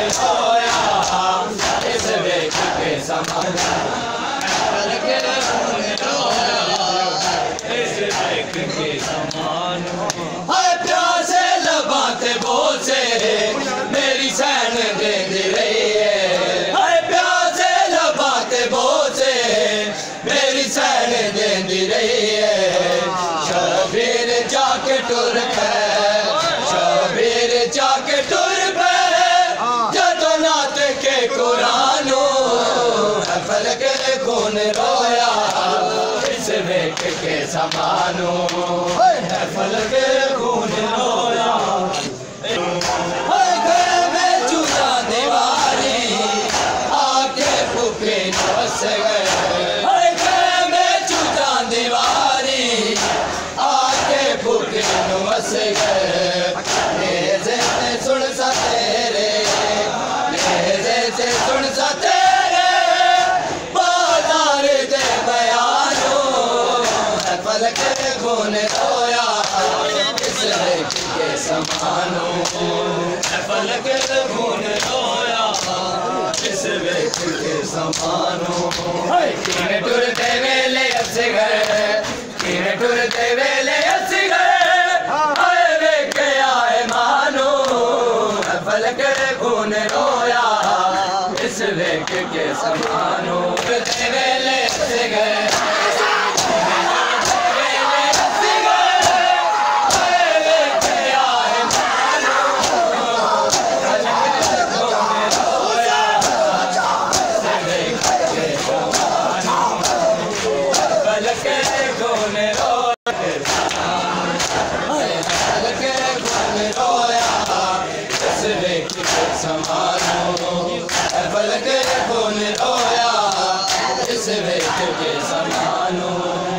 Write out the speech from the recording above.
رویا اس ویک کے سامان فلک خون رویا اس ویک کے سامان ہائے پیاسے لباں تے بوسے میری سین دیندی رہی ہے ہائے پیاسے لباں تے بوسے میری سین دیندی رہی ہے شبیر جا کے ٹر پے شبیر جا کے ٹر پے جدو نات کے قرآنوں فلک خون رویا اس ویک کے سامانوں فلک خون رویا گھر میں چوتا دیواری آ کے پھوپھی نوس گئے گھر میں چوتا دیواری آ کے پھوپھی نوس گئے نیزے سے سن سا تیرے نیزے سے سن سا تیرے بازار دے بیانوں فلک خون رویا اس ویک کے سامانوں فلک خون رویا اس ویک کے سامانوں کینے ٹرتے ویلے اسی گئے کینے ٹرتے ویلے اسی گئے آئے ویک آئے مانو فلک خون رویا اس ویک کے سامانوں ٹرتے ویلے اسی گئے فلک خون رویا اس ویک کے سامانوں